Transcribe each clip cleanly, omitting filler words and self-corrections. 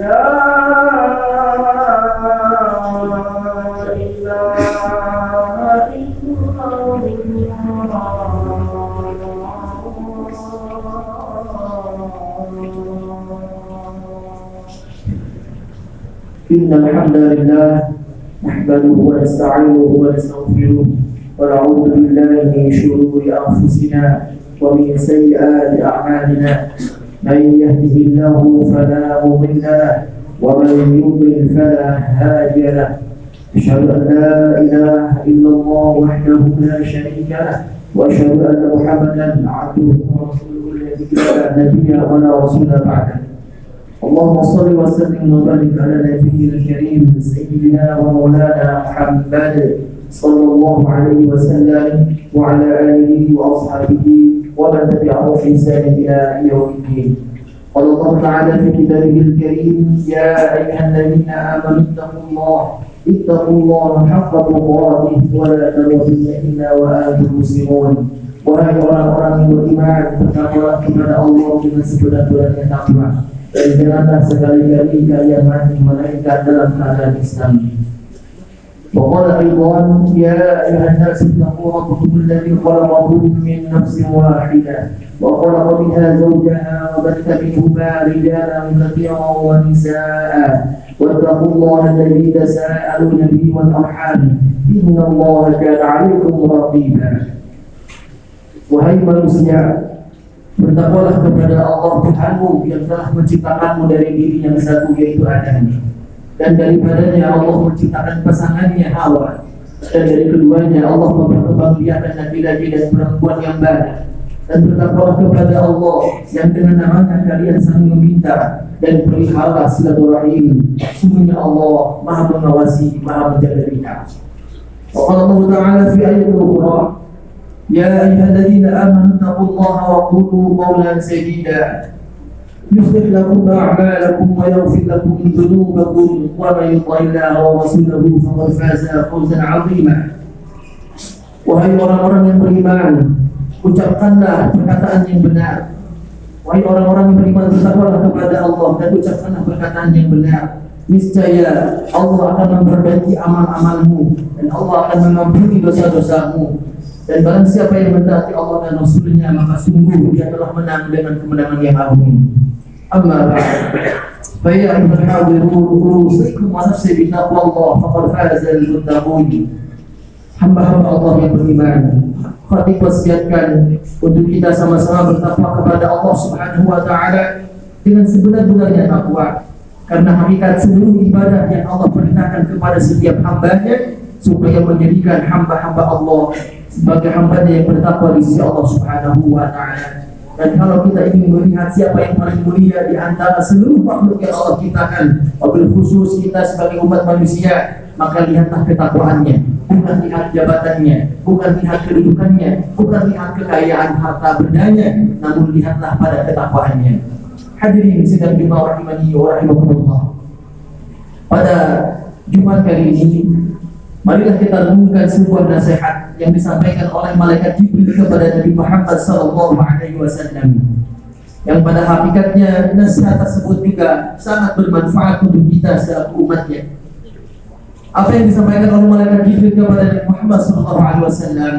Innal hamdalillah nahmaduhu wa nasta'inuhu wa nastaghfiruh wa na'udzu billahi min shururi anfusina wa min sayyiati a'malina. Man yahdihillahu fala mudilla lahu wa man yudlil fala hadiya lahu. Asyhadu an la ilaha illallah wahdahu la syarika lahu wa asyhadu anna Muhammadan 'abduhu wa rasuluhu la nabiyya wa la rasula ba'dahu. اللهم صل وسلم وبارك على نبينا الكريم سيدنا ومولانا محمد صلى الله عليه وسلم وعلى آله وأصحابه ومن تبعهم بإحسان إلى يوم الدين. قال الله تعالى في كتابه الكريم: يا أيها الذين آمنوا اتقوا الله حق تقاته ولا تموتن إلا وأنتم مسلمون. Wahai orang-orang yang beriman, bertakwalah kepada Allah dengan sebenar-benarnya takwa, dan janganlah sekali-kali kalian mati melainkan dalam keadaan Islam. Waqala aydan: ya ayyuhan nas ittaqu rabbakum alladzi khalaqakum min nafsin wahidah wa khalaqa minha zawjaha wa batha minhuma rijalan katsiran wa nisaa'a wattaqullaha alladzi tasaaluna bihi wal arham innallaha kana 'alaykum raqiba. Wahai manusia, bertakwalah kepada Allah Tuhanmu yang telah menciptakanmu dari diri yang satu, yaitu Adam, dan daripadanya Allah menciptakan pasangannya Hawa, dan dari keduanya Allah memperkembangbiakan laki-laki dan perempuan yang banyak. Dan bertakwalah kepada Allah yang dengan namanya kalian saling meminta, dan pelihara silaturahim. Sungguhnya Allah Maha mengawasi, Maha menjaga kita. Wa Allah Ta'ala fi ayatin ukhra: يا أيها الذين آمنوا اتقوا الله وقولوا قولا سديدا يصلح لكم أعمالكم ويغفر لكم ذنوبكم ومن يطع الله ورسوله فقد فاز فوزا عظيما. Wahai orang-orang yang beriman, ucapkanlah perkataan yang benar. Wahai orang-orang yang beriman, bertakwalah kepada Allah dan ucapkanlah perkataan yang benar. Niscaya Allah akan memperbaiki amal-amalmu dan Allah akan mengampuni dosa-dosamu. Dan barang siapa yang mentaati Allah dan Rasulnya, maka sungguh dia telah menang dengan kemenangan yang agung. Amma ba'd, fa ya ayyuhal hadirun, usikum wa nafsi bi taqwallah faqad faza al-muttaqun. Hamba-hamba Allah yang beriman, kami wasiatkan untuk kita sama-sama bertakwa kepada Allah Subhanahu wa taala dengan sebenar-benarnya takwa, karena hakikat seluruh ibadah yang Allah perintahkan kepada setiap hambanya supaya menjadikan hamba-hamba Allah sebagai hambanya yang bertakwa di sisi Allah Subhanahu wa ta'ala. Dan kalau kita ingin melihat siapa yang paling mulia di antara seluruh makhluk yang Allah ciptakan, wabil khusus kita sebagai umat manusia, maka lihatlah ketakwaannya, bukan lihat jabatannya, bukan lihat kedudukannya, bukan lihat kekayaan harta bendanya, namun lihatlah pada ketakwaannya. Hadirin sidang Jumat rahimani wa rahimakumullah. Pada Jumat kali ini, marilah kita renungkan sebuah nasihat yang disampaikan oleh malaikat Jibril kepada Nabi Muhammad SAW, yang pada hakikatnya nasihat tersebut juga sangat bermanfaat untuk kita selaku umatnya. Apa yang disampaikan oleh malaikat Jibril kepada Nabi Muhammad SAW?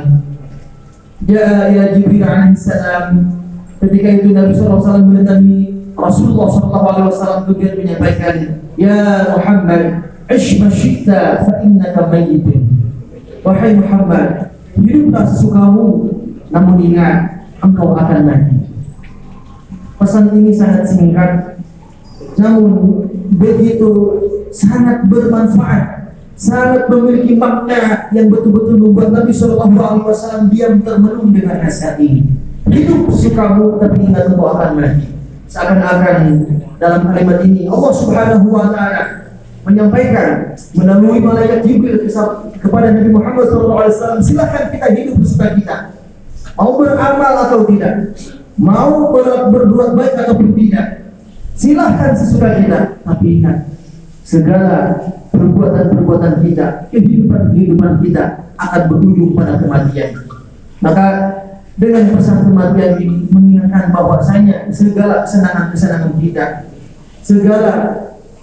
Ya Jibril alaihissalam, ketika itu Nabi SAW mendatangi Rasulullah SAW, kemudian menyampaikan, ya Muhammad, ish ma syi'ta fa innaka mayyitun. Wahai Muhammad, hiduplah sesukamu, namun ingat, engkau akan mati. Pesan ini sangat singkat, namun begitu sangat bermanfaat, sangat memiliki makna yang betul-betul membuat Nabi SAW diam termenung dengan nasihat ini. Hidup sesukamu, tapi ingat engkau akan mati. Seakan-akan dalam kalimat ini Allah Subhanahu wa ta'ala menyampaikan melalui malaikat Jibril kepada Nabi Muhammad SAW, silakan kita hidup sesuka kita, mau beramal atau tidak, mau berbuat baik ataupun tidak, silahkan sesuka kita. Tapi ingat, segala perbuatan-perbuatan kita, kehidupan kita akan berujung pada kematian. Maka dengan pesan kematian ini mengingatkan bahwasanya segala kesenangan-kesenangan kita, segala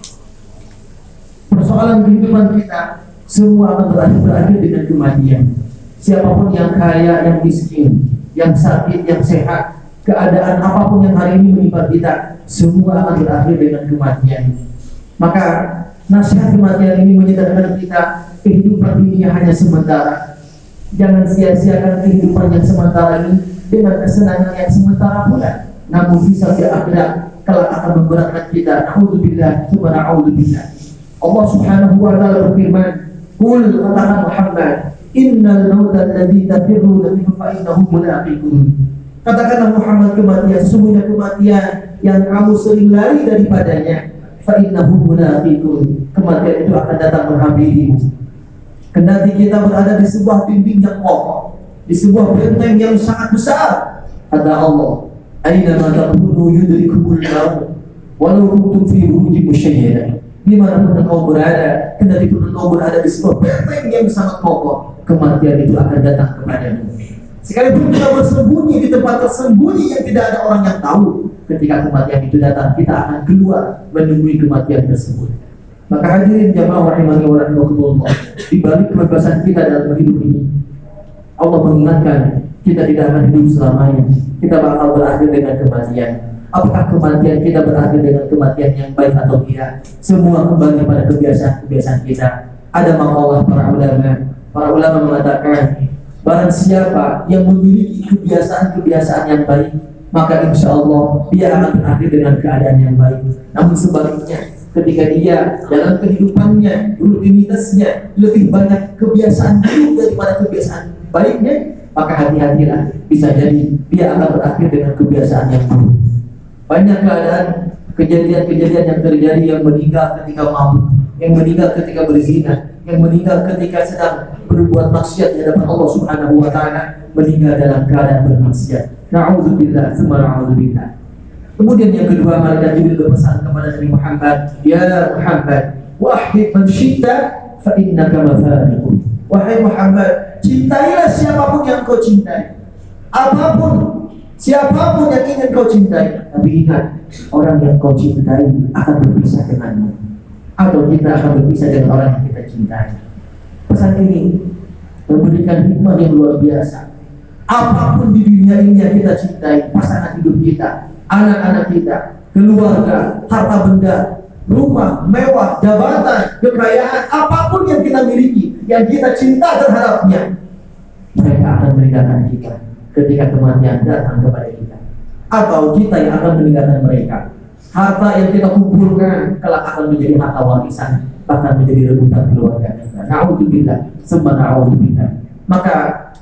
persoalan kehidupan kita semua akan berakhir dengan kematian. Siapapun yang kaya, yang miskin, yang sakit, yang sehat, keadaan apapun yang hari ini menimpa kita, semua akan berakhir dengan kematian. Maka nasihat kematian ini menyadarkan kita kehidupan dunia hanya sementara. Jangan sia-siakan kehidupan yang sementara ini dengan kesenangan yang sementara pula. Namun bisa di akhirat kelak akan memberatkan kita. Na'udzubillah, subhana'udzubillah. Allah subhanahu wa ta'ala berfirman, Qul katakan Muhammad, innal mauta alladzi tafirruna minhu fa innahu mulaqikum. Katakanlah Muhammad, kematian, sesungguhnya kematian yang kamu sering lari daripadanya, fa innahu mulaqikum. Kematian itu akan datang menghampirimu. Kendati kita berada di sebuah dinding yang kokoh, di sebuah benteng yang sangat besar, kata Allah, aina ma takunu yudrikumul maut walau kuntum fi burujin musyayyada. Dimanapun engkau berada, kendati pun engkau berada di sebuah benteng yang sangat kokoh, kematian itu akan datang kepadamu. Sekalipun kita bersembunyi di tempat tersembunyi yang tidak ada orang yang tahu, ketika kematian itu datang, kita akan keluar menemui kematian tersebut. Maka hadirin jamaah rahimani wa rahimakumullah, di balik kebebasan kita dalam hidup ini, Allah mengingatkan kita tidak akan hidup selamanya. Kita bakal berakhir dengan kematian. Apakah kematian kita berakhir dengan kematian yang baik atau tidak? Semua kembali pada kebiasaan-kebiasaan kita. Ada makalah para ulama. Para ulama mengatakan, barang siapa yang memiliki kebiasaan-kebiasaan yang baik, maka insya Allah dia akan berakhir dengan keadaan yang baik. Namun sebaliknya, ketika dia dalam kehidupannya, rutinitasnya lebih banyak kebiasaan buruk daripada kebiasaan baiknya, maka hati-hatilah, bisa jadi dia akan berakhir dengan kebiasaan yang buruk. Banyak keadaan kejadian-kejadian yang terjadi, yang meninggal ketika mabuk, yang meninggal ketika berzina, yang meninggal ketika sedang berbuat maksiat di hadapan Allah Subhanahu wa ta'ala, meninggal dalam keadaan bermaksiat. Na'udzubillah, tsumma na'udzubillah. Kemudian yang kedua, malaikat Jibril berpesan kepada Nabi Muhammad, ya Muhammad, wahid man syi'ta fa innaka mafariqun. Wahai Muhammad, cintailah siapapun yang kau cintai, apapun, siapapun yang ingin kau cintai. Tapi ingat, orang yang kau cintai akan berpisah denganmu, atau kita akan berpisah dengan orang yang kita cintai. Pesan ini memberikan hikmah yang luar biasa. Apapun di dunia ini yang kita cintai, pasangan hidup kita, anak-anak kita, keluarga, harta benda, rumah, mewah, jabatan, kekayaan, apapun yang kita miliki, yang kita cinta terhadapnya, mereka akan meninggalkan kita ketika kematian datang kepada kita, atau kita yang akan meninggalkan mereka. Harta yang kita kumpulkan kelak akan menjadi harta warisan, bahkan menjadi rebutan keluarga kita. Na'udzubillah, tsumma na'udzubillah. Maka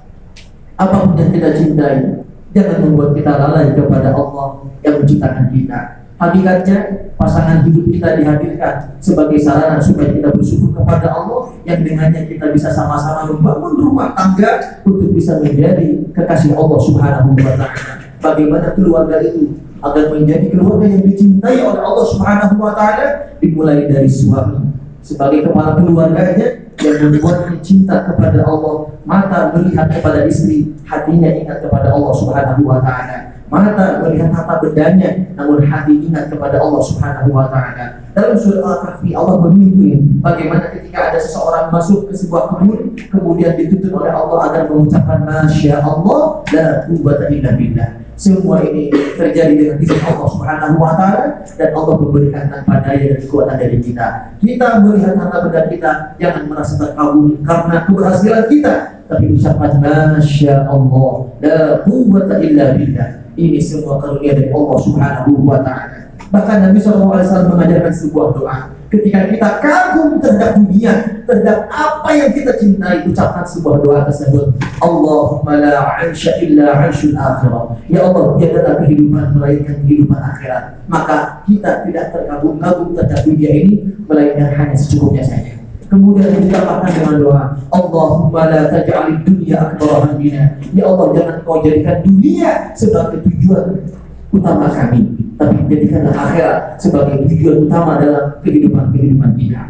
apapun yang kita cintai, jangan membuat kita lalai kepada Allah yang menciptakan kita. Hakikatnya pasangan hidup kita dihadirkan sebagai sarana supaya kita bersyukur kepada Allah, yang dengannya kita bisa sama-sama membangun rumah tangga untuk bisa menjadi kekasih Allah Subhanahu wa ta'ala. Bagaimana keluarga itu agar menjadi keluarga yang dicintai oleh Allah Subhanahu wa ta'ala, dimulai dari suami sebagai kepala keluarganya yang membuatnya cinta kepada Allah. Mata melihat kepada istri, hatinya ingat kepada Allah Subhanahu wa ta'ala. Mata melihat harta bendanya, namun hati ingat kepada Allah Subhanahu wa ta'ala. Dalam surah Al-Kahfi, Allah memimpin bagaimana ketika ada seseorang masuk ke sebuah kebun, kemudian dituntut oleh Allah agar mengucapkan Masya Allah, la quwwata illa billah. Semua ini terjadi dengan izin Allah Subhanahu wa ta'ala, dan Allah memberikan tanpa daya dan kekuatan dari kita. Kita melihat harta benda kita, jangan merasa terkagum karena keberhasilan kita, tapi ucapkan Masya Allah, la quwwata illa billah. Ini semua karunia dari Allah Subhanahu wa ta'ala. Bahkan Nabi SAW mengajarkan sebuah doa. Ketika kita kagum terhadap dunia, terhadap apa yang kita cintai, ucapkan sebuah doa tersebut. Allahumma la 'aisha illa 'aishul akhirah. Ya Allah, tiada kehidupan melainkan kehidupan akhirat. Maka kita tidak terkagum-kagum terhadap dunia ini, melainkan hanya secukupnya saja. Kemudian ditambahkan dengan doa, Allahumma la taj'alid dunya akbar hammina. Ya Allah, jangan kau jadikan dunia sebagai tujuan utama kami, tapi jadikanlah akhirat sebagai tujuan utama dalam kehidupan kita.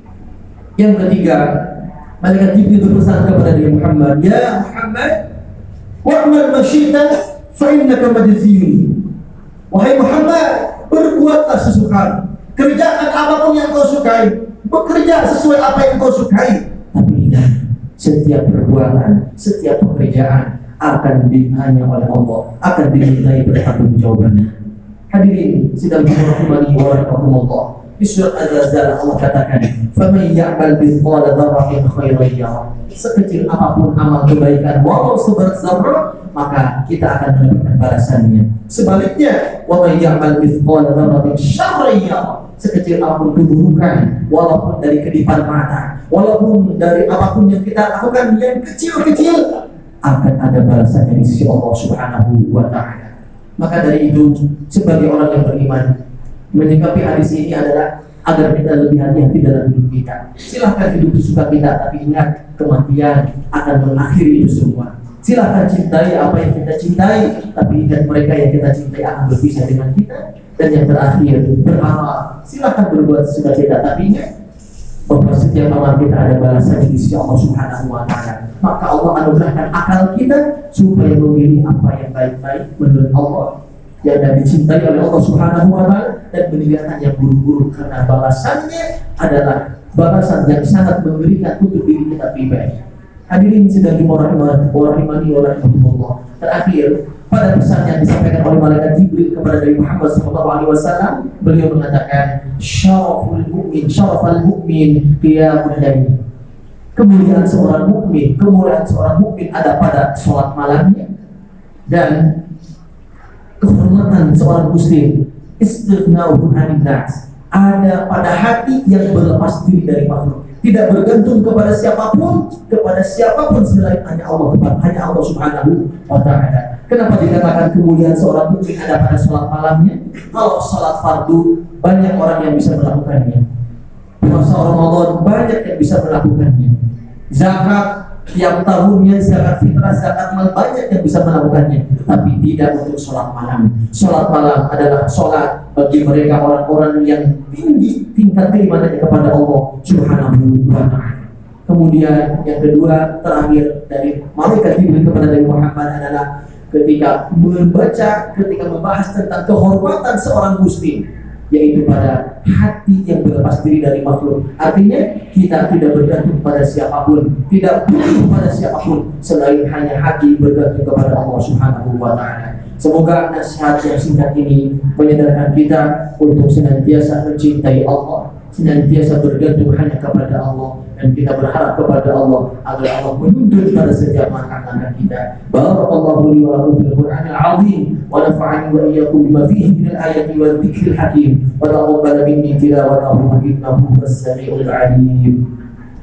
Yang ketiga, malaikat Jibril berpesan kepada Nabi Muhammad, ya Muhammad, wa'mal ma syi'ta fa innaka majziyun. Wahai Muhammad, berbuatlah sesuka, kerjakan apapun yang kau sukai, bekerja sesuai apa yang kau sukai. Tapi ingat, setiap perbuatan, setiap pekerjaan akan ditanya oleh Allah, akan dimintai pertanggungjawabannya. Hadirin sedang dirahmati oleh Allah. Di surat Al-Zalzal Allah katakan, "Faman ya'mal mithqala dzarratin khairan yarah." Sekecil apapun amal kebaikan, walau seberat zarrah, maka kita akan mendapatkan balasannya. Sebaliknya, "Wa man ya'mal mithqala dzarratin syarran yarah." Sekecil apapun keburukan, walaupun dari kedipan mata, walaupun dari apapun yang kita lakukan yang kecil-kecil, akan ada balasannya di sisi Allah Subhanahu wa Ta'ala. Maka dari itu, sebagai orang yang beriman, menyikapi hadis ini adalah agar kita lebih hati-hati dalam hidup kita. Silahkan hidup sesuka kita, tapi ingat kematian akan mengakhiri itu semua. Silahkan cintai apa yang kita cintai, tapi ingat mereka yang kita cintai akan berpisah dengan kita. Dan yang terakhir, beramal. Silahkan berbuat sesuka kita, tapi ingat bahwa setiap amal kita ada balasan di sisi Allah Subhanahu wa Ta'ala. Maka Allah anugerahkan akal kita supaya memilih apa yang baik-baik menurut Allah, yang dicintai oleh Allah Subhanahu wa Ta'ala, dan meninggalkan yang buruk-buruk, karena balasannya adalah balasan yang sangat mengerikan untuk diri kita pribadi. Hadirin sedang dirahmati oleh Allah. Terakhir, pada pesan yang disampaikan oleh malaikat Jibril kepada Nabi Muhammad SAW, beliau mengatakan, "Syaraful mu'min qiyamul lail." Kemuliaan seorang mukmin ada pada sholat malamnya, dan kehormatan seorang muslim istighna'uhu 'anil nas, ada pada hati yang berlepas diri dari makhluk, tidak bergantung kepada siapapun selain hanya Allah Subhanahu wa Ta'ala. Kenapa dikatakan kemuliaan seorang mukmin ada pada sholat malamnya? Kalau sholat fardu banyak orang yang bisa melakukannya, puasa Ramadan banyak yang bisa melakukannya, zakat tiap tahunnya, zakat fitrah, zakat mal banyak yang bisa melakukannya, tapi tidak untuk sholat malam. Sholat malam adalah sholat bagi mereka orang-orang yang tinggi tingkat keimanannya kepada Allah Subhanahu wa Ta'ala. Kemudian yang kedua, terakhir dari malaikat Jibril kepada Nabi Muhammad adalah ketika membahas tentang kehormatan seorang muslim, yaitu pada hati yang berlepas diri dari makhluk. Artinya kita tidak bergantung pada siapapun, tidak butuh pada siapapun selain hanya hati bergantung kepada Allah Subhanahu wa Ta'ala. Semoga nasihat yang singkat ini menyadarkan kita untuk senantiasa mencintai Allah, senantiasa bergantung hanya kepada Allah, dan kita berharap kepada Allah agar Allah menuntun pada setiap langkah-langkah kita. Barakallahu li wa lakum fil Qur'anil 'azim wa nafa'ani wa iyyakum bima fihi minal ayati wal dzikril hakim wa taqabbal minni tilawatahu innahu was-sami'ul 'alim.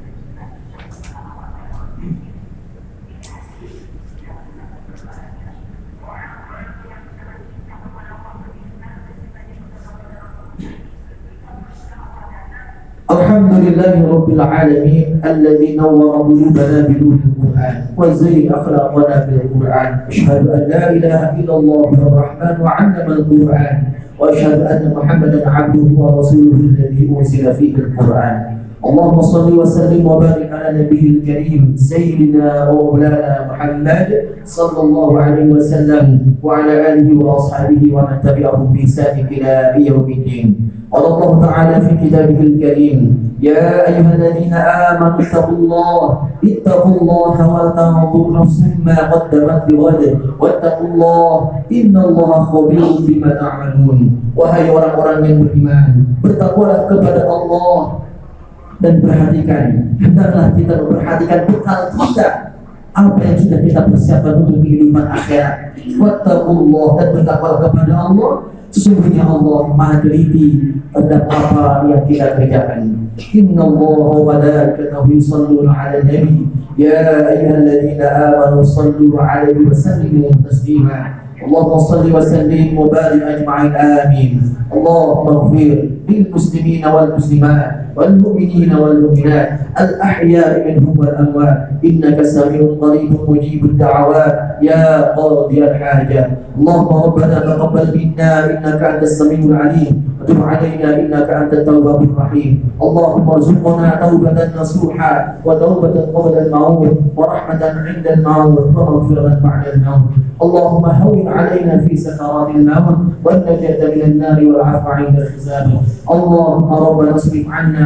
Alhamdulillahi Rabbil Alamin alladzi nawwara qulubana binuuril Qur'an wa zayyana akhlaqana bil Qur'an. Asyhadu an la ilaha illallah ar-Rahman wa 'allama al-Qur'an wa asyhadu anna Muhammadan 'abduhu wa rasuluhu alladzi unzila fihi al-Qur'an. Allahumma shalli wa sallim wa barik ala nabiyyil karim sayyidina wa maulana Muhammad sallallahu alaihi wasallam wa ala alihi wa ashabihi wa man tabi'ahum bi ihsan ila yaumiddin. Allah Ta'ala fi kitabihil karim, ya ayyuhalladzina amanu ittaqullaha wa tanzur nafsun ma qaddamat lighad wattaqullaha innallaha khabirun bima ta'malun. Wahai orang-orang yang beriman, bertakwalah kepada Allah dan perhatikan, hendaklah kita memperhatikan bekal kita, apa yang sudah kita persiapkan untuk kehidupan akhirat. Wattaqullah, dan bertakwalah kepada Allah. Sesungguhnya Allah Maha teliti terhadap apa yang kita kerjakan. Innallaha wa malaikatahu yusholluna 'alan nabi ya ayyuhalladzina amanu shallu 'alaihi wa sallimu taslima. Allahumma shalli wa sallim wa barik ajma'in amin. Allahumma ighfir lil muslimina wal muslimat wal mu'minina wal mu'minat al ahya'i minhum wal amwat innaka sami'un qaribun mujibud da'awat ya qadiyal hajat. Allahumma rabbana taqabbal minna innaka antas samiul 'alim wa tub 'alaina innaka antat tawwabur rahim. Allahumma arzuqna taubatan nasuha wa taubatan qabla al-maut wa rahmatan 'inda al-maut wa maghfiratan ba'da al-maut. Allahumma hawwin 'alaina fi sakaratil maut wan najata minan nar wal 'afwa 'inda al-hisab. Allahumma rabbana asrif 'anna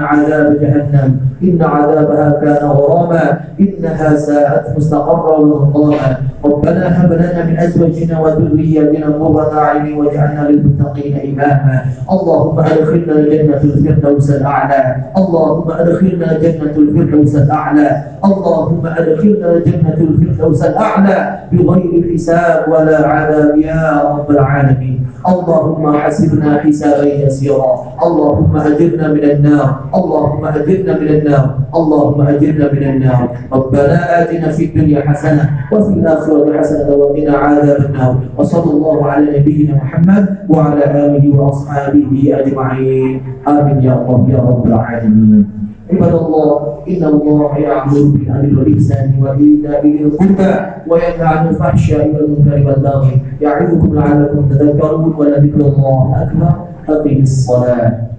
عذاب جهنم إن عذابها كان غراما إنها ساءت مستقرا ومقاما ربنا هب لنا من أزواجنا وذرياتنا قرة أعين واجعلنا للمتقين إماما اللهم أدخلنا جنة الفردوس الأعلى اللهم أدخلنا جنة الفردوس الأعلى اللهم أدخلنا جنة الفردوس الأعلى بغير حساب ولا عذاب يا رب العالمين اللهم حسبنا حسابا يسيرا اللهم أجرنا من النار اللهم أجرنا من النار اللهم أجرنا من النار ربنا آتنا في الدنيا حسنة وفي الآخرة حسنة وقنا عذاب النار وصلى الله على نبينا محمد وعلى آله وأصحابه أجمعين آمين يا الله يا رب العالمين عباد الله إن الله يأمر بالعدل والإحسان وإيتاء ذي القربى وينهى عن الفحشاء والمنكر والبغي يعظكم لعلكم تذكرون ولذكر الله أكبر أقم الصلاة